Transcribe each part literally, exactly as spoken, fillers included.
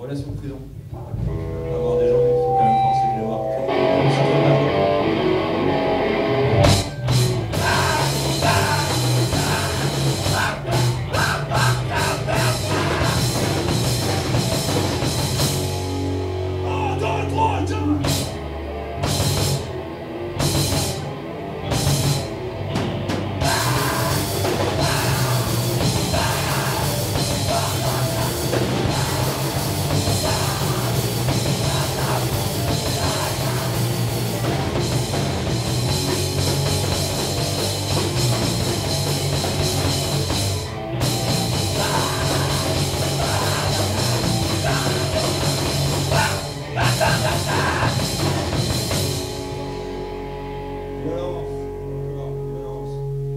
relation de prison. On va avoir des gens qui sont quand même forcés de les voir. Donc, ça fait mal. Violence, encore, violence.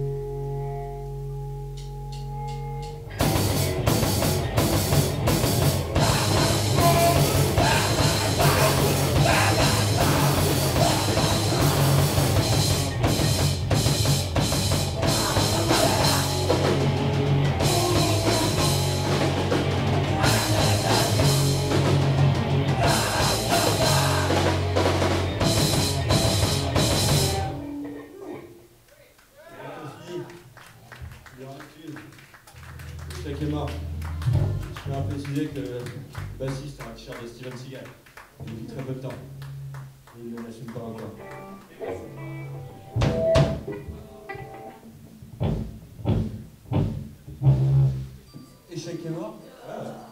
L'échec est mort. Je tiens à préciser que le bassiste a un t-shirt de Steven Seagal depuis très peu de temps. Et il ne l'assume pas encore. Échec est mort? Ah.